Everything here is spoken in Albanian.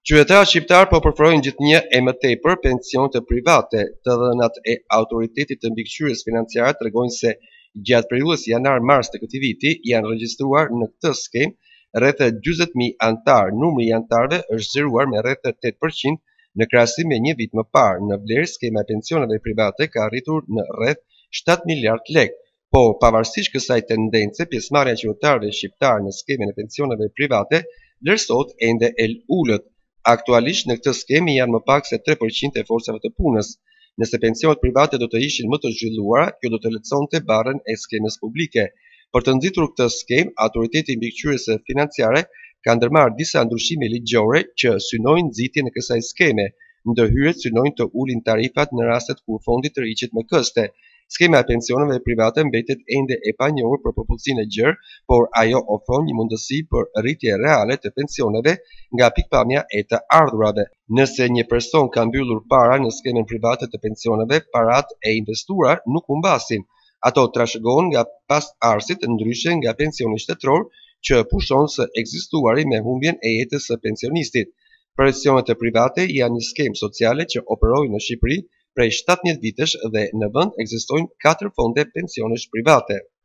Qytetarët shqiptar po përforojnë gjithnjë e më tepër pensionet private. Të dhënat e autoritetit të mbikëqyrjes financiare tregojnë se gjatë periudhës janar-mars të këtij viti janë regjistruar në këtë skemë rreth 40.000 antar. Numri i antarëve është zgjeruar me rreth 8% në krahasim me një vit më parë. Në vlerë, skema e pensioneve private ka arritur në rreth 7 miliard lekë. Po, pavarësisht kësaj tendence, pjesëmarrja e qytetarëve shqiptar në skemën e pensioneve private vlerësohet ende e ulët. Aktualisht në këtë skemë janë më pak se 3% e forcave të punës. Nëse pensionet private do të ishin më të zhvilluara, kjo do të lehtësonte barrën e skemës publike. Për të nxitur këtë skemë, autoriteti i mbikëqyrjes financiare ka ndërmarrë disa ndryshime ligjore që synojnë nxitjen e kësaj skeme. Ndërhyrjet synojnë të ulin tarifat në rastet kur fondi të rriqet me këste. Skema e pensioneve private mbetet ende e panjohur për popullsinë e gjerë, por ajo ofron një mundësi për rritje reale të pensioneve nga pikpamja e të ardhurave. Nëse një person ka mbyllur para në skemën private të pensioneve, paratë e investuara nuk humbasin. Ato trashëgohen nga pasardhësit ndryshe nga pensioni shtetëror që pushon së ekzistuari me humbjen e jetës së pensionistit. Pensionet private janë një skemë sociale që operojë në Shqipëri prej 17 vitesh dhe në vend ekzistojnë 4 fonde pensionesh private.